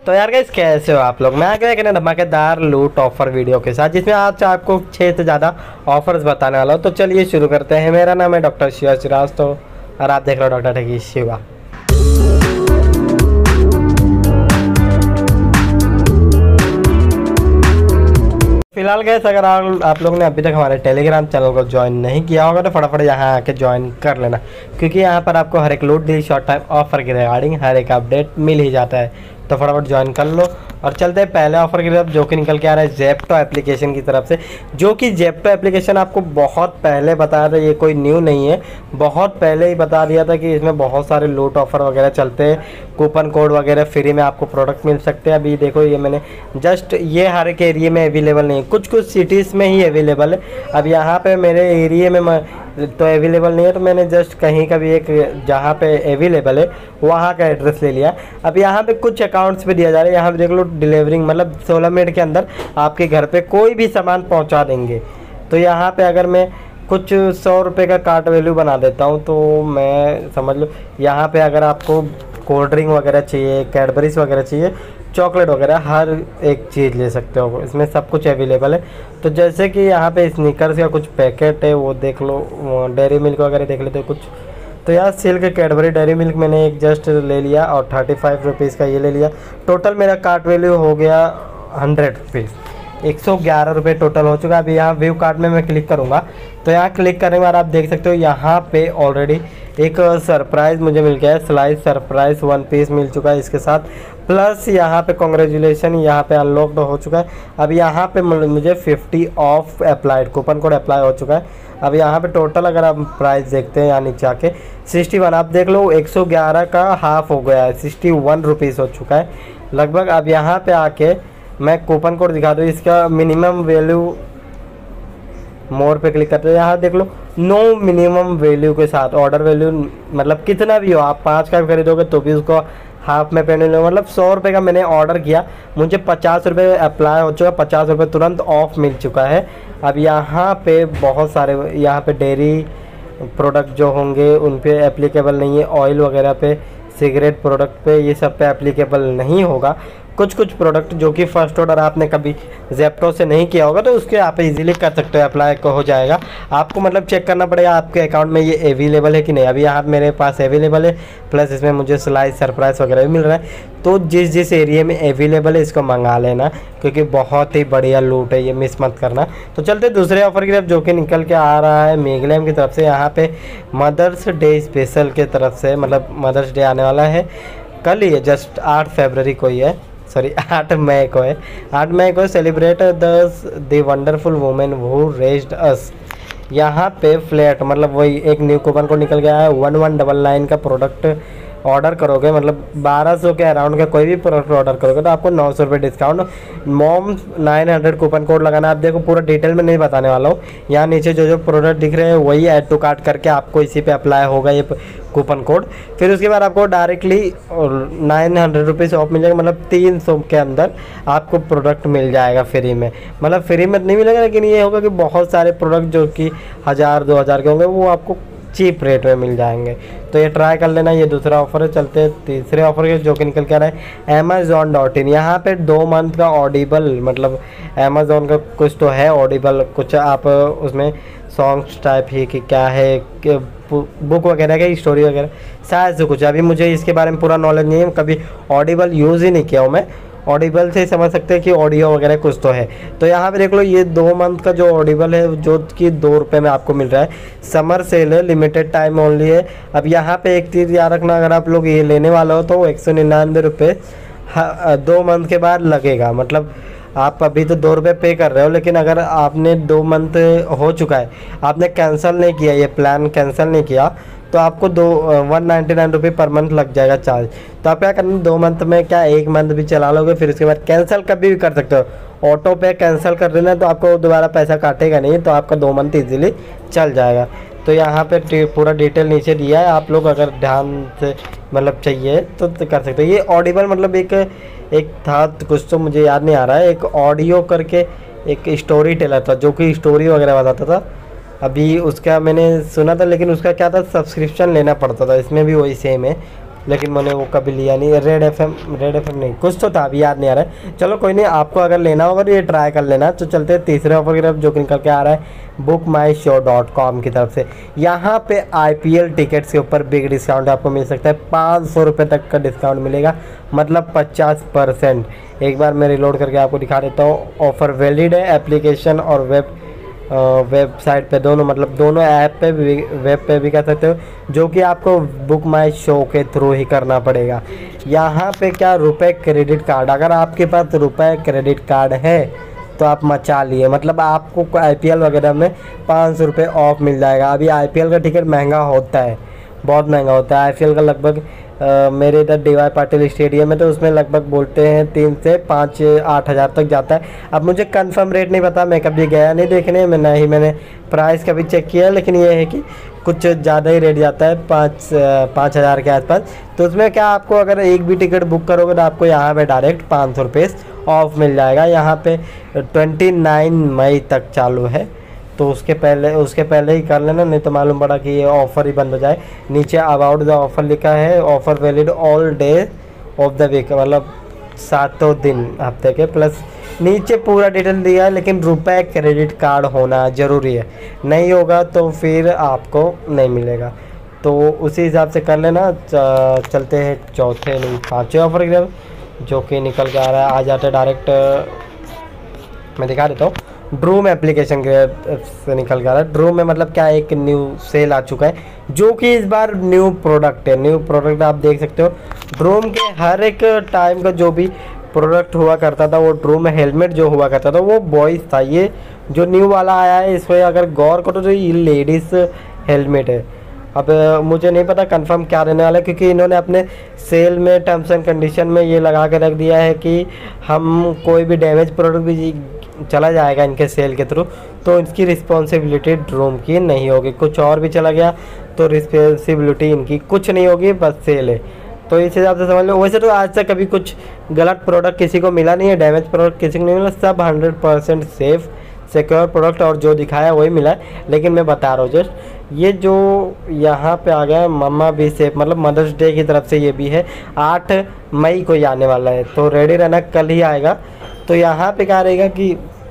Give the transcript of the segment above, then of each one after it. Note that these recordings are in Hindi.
तो यार गाइस कैसे हो आप लोग। मैं आ गया एक धमाकेदार लूट ऑफर वीडियो के साथ, जिसमें आज आपको 6 से ज़्यादा ऑफर्स बताने वाला हूँ। तो चलिए शुरू करते हैं। मेरा नाम है डॉक्टर शिवा श्रीवास्तव और आप देख रहे हो डॉक्टर ठगी शिवा। फिलहाल गैस अगर आप लोग ने अभी तक हमारे टेलीग्राम चैनल को ज्वाइन नहीं किया होगा तो फटाफट यहाँ आके ज्वाइन कर लेना, क्योंकि यहाँ पर आपको हर एक लूट डील शॉर्ट टाइम ऑफर के रिगार्डिंग हर एक अपडेट मिल ही जाता है। तो फटाफट ज्वाइन कर लो और चलते हैं पहले ऑफर की तरफ, जो कि निकल के आ रहा है जेप्टो एप्लीकेशन की तरफ से। जो कि जेप्टो एप्लीकेशन आपको बहुत पहले बताया था, ये कोई न्यू नहीं है, बहुत पहले ही बता दिया था कि इसमें बहुत सारे लूट ऑफर वगैरह चलते हैं, कूपन कोड वगैरह फ्री में आपको प्रोडक्ट मिल सकते हैं। अभी देखो ये मैंने जस्ट ये हर एक एरिया में अवेलेबल नहीं है, कुछ कुछ सिटीज़ में ही अवेलेबल है। अब यहाँ पे मेरे एरिया में तो अवेलेबल नहीं है, तो मैंने जस्ट कहीं का भी एक जहाँ पे अवेलेबल है वहाँ का एड्रेस ले लिया। अब यहाँ पे कुछ अकाउंट्स पे दिया जा रहा है, यहाँ पे देख लो डिलीवरिंग, मतलब 16 मिनट के अंदर आपके घर पे कोई भी सामान पहुँचा देंगे। तो यहाँ पे अगर मैं कुछ 100 रुपये का कार्ट वैल्यू बना देता हूँ, तो मैं समझ लो यहाँ पे अगर आपको कोल्ड ड्रिंक वगैरह चाहिए, कैडबरीज वगैरह चाहिए, चॉकलेट वगैरह, हर एक चीज़ ले सकते हो, इसमें सब कुछ अवेलेबल है। तो जैसे कि यहाँ पे स्नीकर्स का कुछ पैकेट है वो देख लो, डेयरी मिल्क वगैरह देख लेते हो कुछ। तो यार सिल्क कैडबरी डेयरी मिल्क मैंने एक जस्ट ले लिया और 35 रुपीज़ का ये ले लिया। टोटल मेरा कार्ट वैल्यू हो गया 100 रुपीज़, 111 रुपये टोटल हो चुका है। अभी यहाँ व्यू कार्ट में मैं क्लिक करूँगा, तो यहाँ क्लिक करने के बाद आप देख सकते हो यहाँ पे ऑलरेडी एक सरप्राइज़ मुझे मिल गया है, स्लाइस सरप्राइज़ 1 पीस मिल चुका है इसके साथ, प्लस यहाँ पे कॉन्ग्रेचुलेसन यहाँ पे अनलॉक्ड हो चुका है। अब यहाँ पे मुझे 50 off applied coupon code apply हो चुका है। अब यहाँ पे टोटल अगर आप प्राइस देखते हैं यहाँ नीचे आके 61, आप देख लो 111 का हाफ हो गया है, 61 रुपीज़ हो चुका है लगभग। अब यहाँ पे आके मैं कूपन कोड दिखा दूँ, इसका मिनिमम वैल्यू मोर पे क्लिक करते हैं, यहाँ देख लो नो मिनिमम वैल्यू के साथ ऑर्डर वैल्यू, मतलब कितना भी हो, आप 5 का भी खरीदोगे तो भी उसको हाफ में पेमेंट लो। मतलब 100 रुपये का मैंने ऑर्डर किया, मुझे 50 रुपये अप्लाई हो चुका, 50 रुपये तुरंत ऑफ मिल चुका है। अब यहाँ पे बहुत सारे यहाँ पे डेयरी प्रोडक्ट जो होंगे उन पे एप्लीकेबल नहीं है, ऑयल वगैरह पे, सिगरेट प्रोडक्ट पे, ये सब पे एप्लीकेबल नहीं होगा। कुछ कुछ प्रोडक्ट जो कि फ़र्स्ट ऑर्डर आपने कभी जेप्टो से नहीं किया होगा तो उसके आप इजीली कर सकते हो, अप्लाई हो जाएगा। आपको मतलब चेक करना पड़ेगा आपके अकाउंट में ये अवेलेबल है कि नहीं। अभी यहाँ मेरे पास अवेलेबल है, प्लस इसमें मुझे स्लाइस सरप्राइज वगैरह भी मिल रहा है। तो जिस जिस एरिया में अवेलेबल है इसको मंगा लेना, क्योंकि बहुत ही बढ़िया लूट है, ये मिस मत करना। तो चलते दूसरे ऑफर की तरफ, जो कि निकल के आ रहा है मेगलैम की तरफ से। यहाँ पे मदर्स डे स्पेशल की तरफ से, मतलब मदर्स डे आने वाला है कल ही है, जस्ट 8 फरवरी को ही है, सॉरी 8 मई को है, 8 मई को celebrate the wonderful women who raised us. यहाँ पे फ्लैट, मतलब वही एक न्यू कूपन कोड निकल गया है, 1199 का प्रोडक्ट ऑर्डर करोगे, मतलब 1200 के अराउंड का कोई भी प्रोडक्ट ऑर्डर करोगे तो आपको 900 रुपये डिस्काउंट, मॉम 900 कूपन कोड लगाना। आप देखो पूरा डिटेल में नहीं बताने वाला हूँ, यहाँ नीचे जो जो प्रोडक्ट दिख रहे हैं वही ऐड टू कार्ट करके आपको इसी पे अप्लाई होगा ये कूपन कोड। फिर उसके बाद आपको डायरेक्टली 900 रुपीज़ ऑफ मिल जाएगा, मतलब 300 के अंदर आपको प्रोडक्ट मिल जाएगा फ्री में। मतलब फ्री में नहीं मिलेगा, लेकिन ये होगा कि बहुत सारे प्रोडक्ट जो कि 1000-2000 के होंगे वो आपको चीप रेट में मिल जाएंगे। तो ये ट्राई कर लेना। ये दूसरा ऑफर है। चलते हैं तीसरे ऑफर के, जो कि निकल के आ रहा है Amazon.in। यहाँ पे 2 मंथ का ऑडिबल, मतलब Amazon का कुछ तो है ऑडिबल, कुछ आप उसमें सॉन्ग्स टाइप ही कि क्या है कि बुक वगैरह की स्टोरी वगैरह शायद से कुछ, अभी मुझे इसके बारे में पूरा नॉलेज नहीं है, कभी ऑडिबल यूज़ ही नहीं किया हूँ मैं। ऑडिबल से ही समझ सकते हैं कि ऑडियो वगैरह कुछ तो है। तो यहाँ पे देख लो ये 2 मंथ का जो ऑडिबल है जो कि 2 रुपये में आपको मिल रहा है, समर सेल है, लिमिटेड टाइम ओनली है। अब यहाँ पे एक चीज़ याद रखना, अगर आप लोग ये लेने वाले हो तो 199 रुपये 2 मंथ के बाद लगेगा। मतलब आप अभी तो 2 रुपये पे कर रहे हो, लेकिन अगर आपने 2 मंथ हो चुका है, आपने कैंसिल नहीं किया, ये प्लान कैंसिल नहीं किया, तो आपको 199 रुपये पर मंथ लग जाएगा चार्ज। तो आप क्या करना, 2 मंथ में क्या 1 मंथ भी चला लोगे, फिर उसके बाद कैंसिल कभी भी कर सकते हो, ऑटो पे कैंसिल कर देना, तो आपको दोबारा पैसा काटेगा नहीं, तो आपका 2 मंथ ईजिली चल जाएगा। तो यहाँ पे पूरा डिटेल नीचे दिया है, आप लोग अगर ध्यान से मतलब चाहिए तो कर सकते हो। ये ऑडिबल मतलब एक था कुछ तो मुझे याद नहीं आ रहा है, एक ऑडियो करके एक स्टोरी टेलर था जो कि स्टोरी वगैरह बताता था। अभी उसका मैंने सुना था, लेकिन उसका क्या था, सब्सक्रिप्शन लेना पड़ता था। इसमें भी वही सेम है, लेकिन मैंने वो कभी लिया नहीं। रेड एफएम नहीं, कुछ तो था, अभी याद नहीं आ रहा है। चलो कोई नहीं, आपको अगर लेना होगा तो ये ट्राई कर लेना। तो चलते हैं तीसरे ऑफर की तरफ, जो कि निकल के आ रहा है bookmyshow.com की तरफ से। यहाँ पे IPL टिकट्स के ऊपर बिग डिस्काउंट आपको मिल सकता है। 500 रुपये तक का डिस्काउंट मिलेगा, मतलब 50%। एक बार मैं रिलोड करके आपको दिखा देता हूँ। ऑफ़र वैलिड है एप्लीकेशन और वेबसाइट पे दोनों, मतलब दोनों ऐप पे भी, वेब पे भी कर सकते हो, जो कि आपको बुक माई शो के थ्रू ही करना पड़ेगा। यहाँ पे क्या, रुपए क्रेडिट कार्ड, अगर आपके पास रुपए क्रेडिट कार्ड है तो आप मचा लिए, मतलब आपको IPL वगैरह में 500 रुपये ऑफ मिल जाएगा। अभी IPL का टिकट महंगा होता है, बहुत महंगा होता है। IPL का लगभग मेरे इधर DY पाटिल स्टेडियम है, तो उसमें लगभग बोलते हैं 3 से 5-8 हज़ार तक जाता है। अब मुझे कंफर्म रेट नहीं पता, मैं कभी गया नहीं देखने में, ना ही मैंने प्राइस कभी चेक किया, लेकिन ये है कि कुछ ज़्यादा ही रेट जाता है, 5 हज़ार के आसपास। तो उसमें क्या, आपको अगर एक भी टिकट बुक करोगे तो आपको यहाँ पे डायरेक्ट 500 रुपये ऑफ मिल जाएगा। यहाँ पे 29 मई तक चालू है, तो उसके पहले ही कर लेना, नहीं तो मालूम पड़ा कि ये ऑफ़र ही बंद हो जाए। नीचे अबाउट द ऑफ़र लिखा है, offer valid all day of the week, मतलब 7 दिन हफ्ते के, प्लस नीचे पूरा डिटेल दिया है। लेकिन रुपए क्रेडिट कार्ड होना ज़रूरी है, नहीं होगा तो फिर आपको नहीं मिलेगा। तो उसी हिसाब से कर लेना। चलते हैं चौथे नहीं 5वें ऑफ़र की तरफ, जो कि निकल के आ रहा है। आ जाते डायरेक्ट, मैं दिखा देता हूँ। ड्रूम एप्लीकेशन के से निकल कर आ रहा है। ड्रूम में मतलब क्या, एक न्यू सेल आ चुका है, जो कि इस बार न्यू प्रोडक्ट है। न्यू प्रोडक्ट आप देख सकते हो। ड्रूम के हर एक टाइम का जो भी प्रोडक्ट हुआ करता था, वो ड्रूम हेलमेट जो हुआ करता था वो बॉयज़ था। ये जो न्यू वाला आया है, इसमें अगर गौर करो तो ये लेडीज़ हेलमेट है। अब मुझे नहीं पता कंफर्म क्या रहने वाला है, क्योंकि इन्होंने अपने सेल में टर्म्स एंड कंडीशन में ये लगा के रख दिया है कि हम कोई भी डैमेज प्रोडक्ट भी चला जाएगा इनके सेल के थ्रू, तो इसकी रिस्पॉन्सिबिलिटी ड्रूम की नहीं होगी। कुछ और भी चला गया तो रिस्पॉन्सिबिलिटी इनकी कुछ नहीं होगी, बस सेल है। तो इस हिसाब से समझ लो। वैसे तो आज तक कभी कुछ गलत प्रोडक्ट किसी को मिला नहीं है, डैमेज प्रोडक्ट किसी को नहीं मिला, सब 100% सेफ़ सिक्योर प्रोडक्ट और जो दिखाया वही मिला है। लेकिन मैं बता रहा हूँ जस्ट, ये जो यहाँ पे आ गया मम्मा बी सेफ, मतलब मदर्स डे की तरफ से ये भी है। 8 मई को ही आने वाला है, तो रेडी रहना, कल ही आएगा। तो यहाँ पे क्या रहेगा कि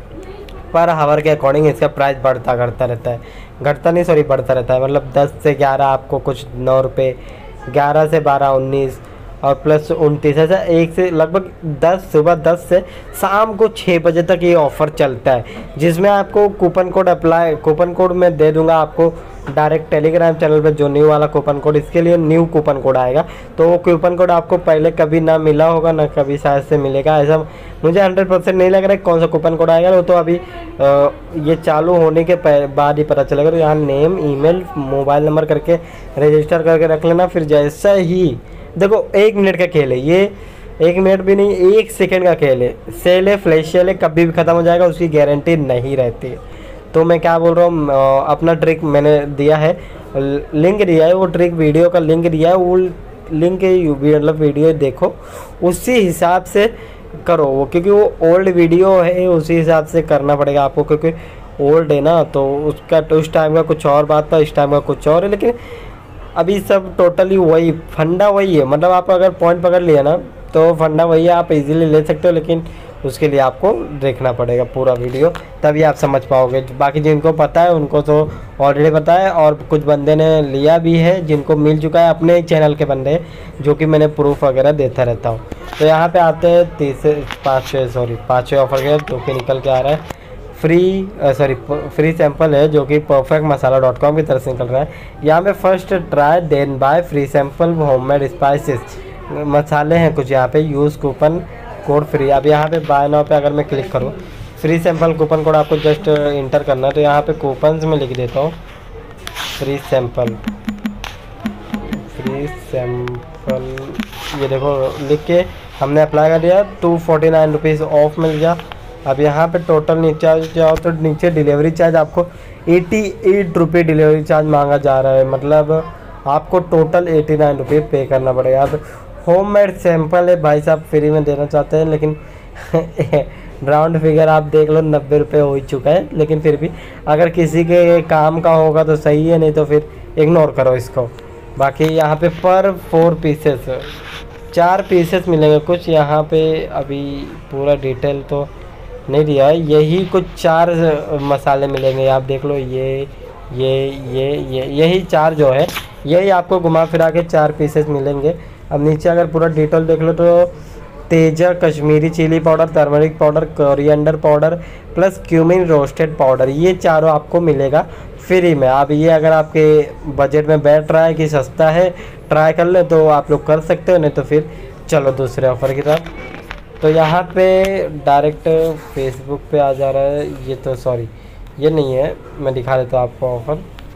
पर हावर के अकॉर्डिंग इसका प्राइस बढ़ता रहता है, बढ़ता रहता है। मतलब 10 से 11 आपको कुछ 9 रुपये, 11 से 12 19 और प्लस 29, ऐसा एक से लगभग 10, सुबह 10 से शाम को 6 बजे तक ये ऑफ़र चलता है। जिसमें आपको कूपन कोड मैं दे दूंगा आपको डायरेक्ट टेलीग्राम चैनल पे, जो न्यू वाला कूपन कोड, इसके लिए न्यू कूपन कोड आएगा। तो वो कूपन कोड आपको पहले कभी ना मिला होगा, ना कभी शायद से मिलेगा, ऐसा मुझे 100% नहीं लग रहा है कौन सा कूपन कोड आएगा। वो तो अभी ये चालू होने के बाद ही पता चलेगा। तो यहाँ नेम, ईमेल, मोबाइल नंबर करके रजिस्टर करके रख लेना। फिर जैसा ही देखो, 1 मिनट का खेल है ये, 1 मिनट भी नहीं, 1 सेकंड का खेल है। सेल है, फ्लैश सेल है, कभी भी ख़त्म हो जाएगा, उसकी गारंटी नहीं रहती है। तो मैं क्या बोल रहा हूँ, अपना ट्रिक मैंने दिया है, लिंक दिया है, वो ट्रिक वीडियो का लिंक दिया है, वो लिंक मतलब वीडियो देखो, उसी हिसाब से करो वो, क्योंकि वो ओल्ड वीडियो है, उसी हिसाब से करना पड़ेगा आपको, क्योंकि ओल्ड है ना। तो उसका तो उस टाइम का कुछ और बात था, इस टाइम का कुछ और है। लेकिन अभी सब टोटली वही फंडा वही है, मतलब आप अगर पॉइंट पकड़ लिया ना तो फंडा वही है, आप इजीली ले सकते हो। लेकिन उसके लिए आपको देखना पड़ेगा पूरा वीडियो, तभी आप समझ पाओगे। बाकी जिनको पता है उनको तो ऑलरेडी पता है, और कुछ बंदे ने लिया भी है, जिनको मिल चुका है, अपने चैनल के बंदे, जो कि मैंने प्रूफ वगैरह देता रहता हूँ। तो यहाँ पे आते हैं पाँचवें ऑफर के, जो कि निकल के आ रहा है फ्री सैंपल है, जो कि perfectmasala.com की तरफ से निकल रहा है। यहाँ पे first try then buy free sample homemade spices मसाले हैं कुछ, यहाँ पे यूज़ कूपन कोड फ्री। अब यहाँ पे बाय नाउ पे अगर मैं क्लिक करूँ, फ्री सैंपल कूपन कोड आपको जस्ट इंटर करना है। तो यहाँ पे कूपन्स में लिख देता हूँ फ्री सैंपल, ये देखो लिख के हमने अप्लाई कर दिया, 249 रुपीज़ ऑफ मिल गया। अब यहाँ पे टोटल नीचे जाओ तो नीचे डिलीवरी चार्ज आपको 88 रुपये डिलीवरी चार्ज मांगा जा रहा है, मतलब आपको टोटल 89 रुपये पे करना पड़ेगा। अब होममेड सैंपल है भाई साहब, फ्री में देना चाहते हैं, लेकिन राउंड फिगर आप देख लो 90 रुपये हो ही चुका है। लेकिन फिर भी अगर किसी के काम का होगा तो सही है, नहीं तो फिर इग्नोर करो इसको। बाकी यहाँ पे पर 4 पीसेस 4 पीसेस मिलेंगे कुछ। यहाँ पे अभी पूरा डिटेल तो नहीं दिया है, यही कुछ 4 मसाले मिलेंगे। आप देख लो, ये यही 4 जो है, यही आपको घुमा फिरा के 4 पीसेस मिलेंगे। अब नीचे अगर पूरा डिटेल देख लो तो Teja Kashmiri chilli powder, turmeric powder, coriander powder plus cumin roasted powder, ये चारों आपको मिलेगा फ्री में। अब ये अगर आपके बजट में बैठ रहा है कि सस्ता है, ट्राई कर ले तो आप लोग कर सकते हो, नहीं तो फिर चलो दूसरे ऑफ़र की तरफ। तो यहाँ पे डायरेक्ट फेसबुक पे आ जा रहा है, ये तो सॉरी ये नहीं है, मैं दिखा देता हूँ आपको ऑफ़र।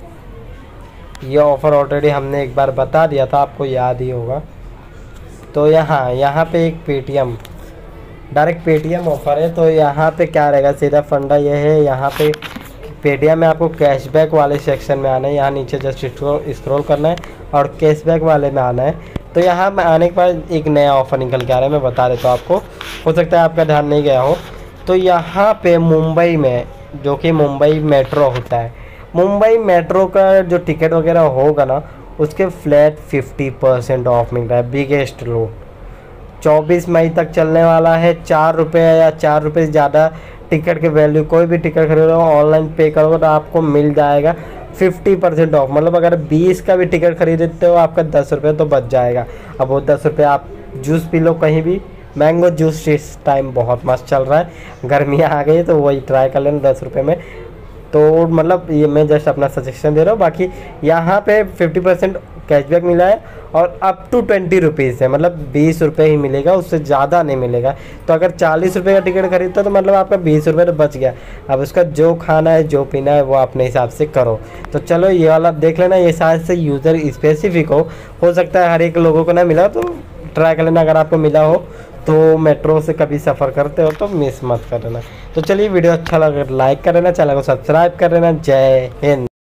ये ऑफ़र ऑलरेडी हमने एक बार बता दिया था, आपको याद ही होगा। तो यहाँ पे एक पेटीएम, डायरेक्ट पेटीएम ऑफ़र है। तो यहाँ पे क्या रहेगा, सीधा फंडा ये है, यहाँ पे पेटीएम में आपको कैशबैक वाले सेक्शन में आना है। यहाँ नीचे जस्ट स्क्रॉल करना है और कैशबैक वाले में आना है। तो यहाँ में आने के बाद एक नया ऑफ़र निकल के आ रहा है, मैं बता देता हूँ आपको, हो सकता है आपका ध्यान नहीं गया हो। तो यहाँ पे मुंबई में, जो कि मुंबई मेट्रो होता है, मुंबई मेट्रो का जो टिकट वगैरह होगा ना, उसके फ्लैट 50% ऑफ मिल रहा है। बिगेस्ट लूट 24 मई तक चलने वाला है। 4 रुपये या 4 रुपये से ज़्यादा टिकट के वैल्यू, कोई भी टिकट खरीदो ऑनलाइन पे करोगे तो आपको मिल जाएगा 50% ऑफ। मतलब अगर 20 का भी टिकट खरीदते हो, आपका 10 रुपये तो बच जाएगा। अब वो 10 रुपये आप जूस पी लो कहीं भी, मैंगो जूस इस टाइम बहुत मस्त चल रहा है, गर्मियाँ आ गई तो वही ट्राई कर लेना 10 रुपये में। तो मतलब ये मैं जस्ट अपना सजेशन दे रहा हूँ। बाकी यहाँ पे 50% कैशबैक मिला है और अप टू 20 रुपीज़ है, मतलब 20 रुपये ही मिलेगा, उससे ज़्यादा नहीं मिलेगा। तो अगर 40 रुपये का टिकट खरीदता तो मतलब आपका 20 रुपये तो बच गया। अब उसका जो खाना है, जो पीना है, वो अपने हिसाब से करो। तो चलो ये वाला देख लेना, ये शायद से यूज़र स्पेसिफिक हो सकता है हर एक लोगों को ना मिला, तो ट्राई कर लेना। अगर आपको मिला हो तो मेट्रो से कभी सफ़र करते हो तो मिस मत कर लेना। तो चलिए वीडियो अच्छा लगे लाइक कर लेना, चैनल को सब्सक्राइब कर लेना। जय हिंद।